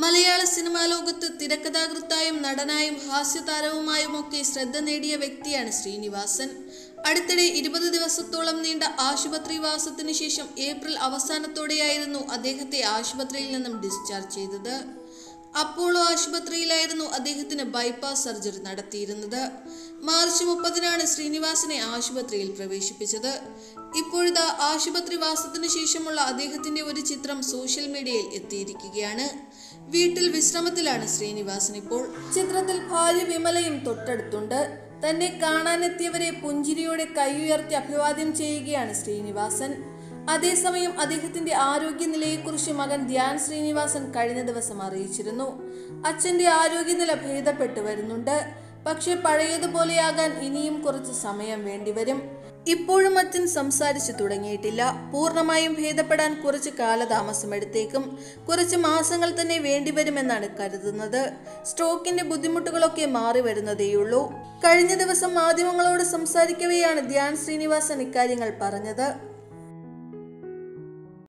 മലയാള cinema ലോകത്ത് തിരക്കഥാകൃത്തായും നടനായും ഹാസ്യതാരവുമായുമൊക്കെ ശ്രദ്ധ നേടിയ വ്യക്തിയാണ് ശ്രീനിവാസൻ. അടുത്തിടെ 20 ദിവസത്തോളം നീണ്ട ആശുപത്രിവാസത്തിനു ശേഷം ഏപ്രിൽ അവസാനത്തോടെയായിരുന്നു അദ്ദേഹത്തെ ആശുപത്രിയിൽ നിന്നും ഡിസ്ചാർജ് ചെയ്തത്. അപ്പോളോ ആശുപത്രിയിലായിരുന്നു അദ്ദേഹത്തിന് ബൈപ്പാസ് സർജറി നടത്തിയിരുന്നത്. മാർച്ച് 30-നാണ് ശ്രീനിവാസനെ ആശുപത്രിയിൽ പ്രവേശിപ്പിച്ചത്. ഇപ്പോഴിതാ ആശുപത്രിവാസത്തിനു ശേഷമുള്ള അദ്ദേഹത്തിന്റെ ഒരു ചിത്രം സോഷ്യൽ മീഡിയയിൽ എത്തിയിരിക്കുകയാണ്. വീട്ടിൽ വിശ്രമത്തിലാണ് ശ്രീനിവാസൻ ഇപ്പോൾ. ചിത്രത്തിൽ ഭാര്യ വിമലയും തൊട്ടടുത്തുണ്ട്. തന്നെ കാണാനെത്തിയവരെ പുഞ്ചിരിയോടെ കൈയുയർത്തി അഭിവാദ്യം ചെയ്യുകയാണ് ശ്രീനിവാസൻ. അതേസമയം അദ്ദേഹത്തിന്റെ ആരോഗ്യനിലയെക്കുറിച്ച് മകൻ ധ്യാൻ ശ്രീനിവാസൻ കഴിഞ്ഞ ദിവസം അറിയിച്ചിരുന്നു. അച്ഛന്റെ ആരോഗ്യനില ഭേദപ്പെട്ടു വരുന്നുണ്ട്. പക്ഷെ പഴയതുപോലെയാകാൻ ഇനിയും കുറച്ച് സമയം വേണ്ടിവരും. ഇപ്പോഴും അച്ഛൻ സംസാരിച്ചു തുടങ്ങിയിട്ടില്ല. പൂർണ്ണമായും ഭേദപ്പെടാൻ കുറച്ച് കാലതാമസം എടുത്തേക്കും. കുറച്ച് മാസങ്ങൾ തന്നെ വേണ്ടിവരുമെന്നാണ് കരുതുന്നത്. സ്ട്രോക്കിന്റെ ബുദ്ധിമുട്ടുകളൊക്കെ മാറി വരുന്നതേയുള്ളൂ. കഴിഞ്ഞ ദിവസം മാധ്യമങ്ങളോട് സംസാരിക്കവെയാണ് ധ്യാൻ ശ്രീനിവാസൻ ഇക്കാര്യങ്ങൾ പറഞ്ഞത്.